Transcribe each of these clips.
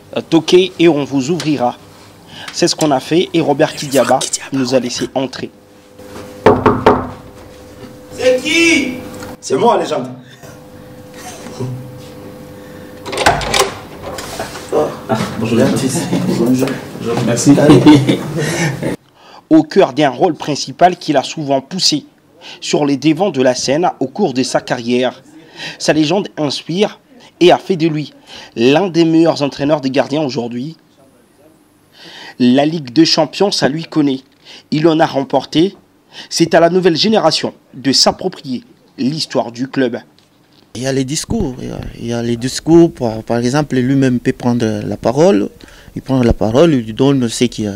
Toquez et on vous ouvrira. C'est ce qu'on a fait et Robert Kidiaba nous a laissé entrer. C'est qui? C'est moi, légende. Bonjour, bonjour. Merci. Au cœur d'un rôle principal qu'il a souvent poussé sur les devants de la scène au cours de sa carrière. Sa légende inspire et a fait de lui l'un des meilleurs entraîneurs des gardiens aujourd'hui. La Ligue des Champions, ça lui connaît. Il en a remporté. C'est à la nouvelle génération de s'approprier l'histoire du club. Il y a les discours. Il y a les discours, par exemple, lui-même peut prendre la parole. Il prend la parole, il donne ce qu'il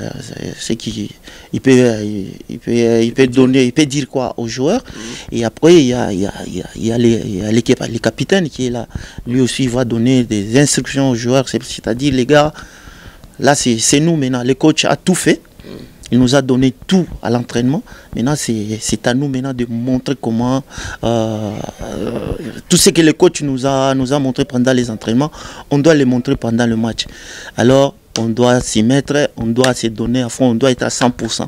peut donner, il peut dire quoi aux joueurs. Et après, il y a les capitaines qui est là. Lui aussi, il va donner des instructions aux joueurs. C'est-à-dire, les gars, là, c'est nous maintenant. Le coach a tout fait. Il nous a donné tout à l'entraînement. Maintenant, c'est à nous maintenant de montrer comment tout ce que le coach nous a montré pendant les entraînements, on doit les montrer pendant le match. Alors, on doit s'y mettre, on doit se donner à fond, on doit être à 100%.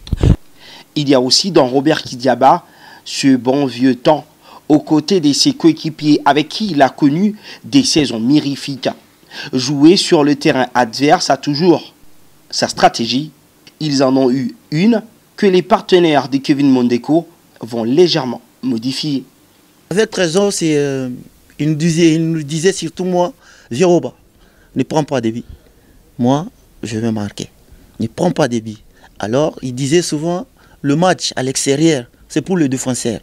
Il y a aussi dans Robert Kidiaba ce bon vieux temps, aux côtés de ses coéquipiers avec qui il a connu des saisons mirifiques. Jouer sur le terrain adverse a toujours sa stratégie. Ils en ont eu une que les partenaires de Kevin Mondeko vont légèrement modifier. Avec Trésor, il nous disait surtout moi, Jérôme, ne prends pas de billes. Moi, je vais marquer. Ne prends pas de billes. Alors, il disait souvent, le match à l'extérieur, c'est pour les défenseurs.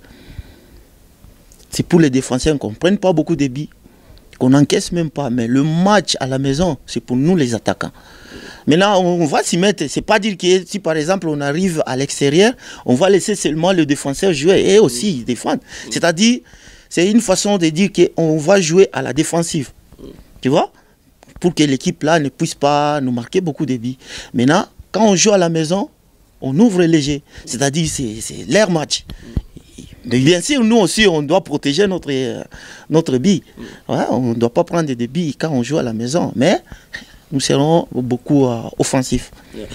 C'est pour les défenseurs qu'on ne prenne pas beaucoup de billes, qu'on n'encaisse même pas. Mais le match à la maison, c'est pour nous les attaquants. Maintenant, on va s'y mettre. C'est pas dire que si par exemple on arrive à l'extérieur, on va laisser seulement le défenseur jouer et aussi défendre. C'est-à-dire, c'est une façon de dire qu'on va jouer à la défensive. Tu vois? Pour que l'équipe là ne puisse pas nous marquer beaucoup de billes. Maintenant, quand on joue à la maison, on ouvre léger. C'est-à-dire, c'est leur match. Mais bien sûr, nous aussi, on doit protéger notre bille. Ouais, on ne doit pas prendre des billes quand on joue à la maison. Mais nous serons beaucoup offensifs.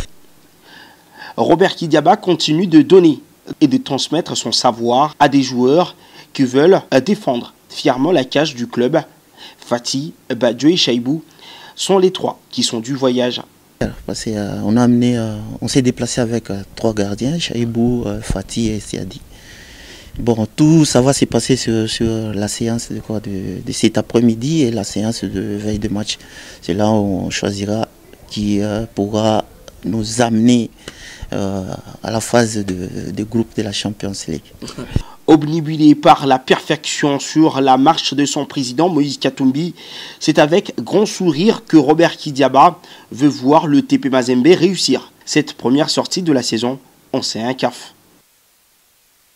Robert Kidiaba continue de donner et de transmettre son savoir à des joueurs qui veulent défendre fièrement la cage du club. Fatih, Badjo et Chaibou sont les trois qui sont du voyage. Parce on s'est déplacé avec 3 gardiens, Chaibou, Fatih et Siadi. Bon, tout ça va se passer sur la séance de cet après-midi et la séance de veille de match. C'est là où on choisira qui pourra nous amener à la phase de groupe de la Champions League. Obnubilé par la perfection sur la marche de son président Moïse Katumbi, c'est avec grand sourire que Robert Kidiaba veut voir le TP Mazembe réussir cette première sortie de la saison en C1 CAF.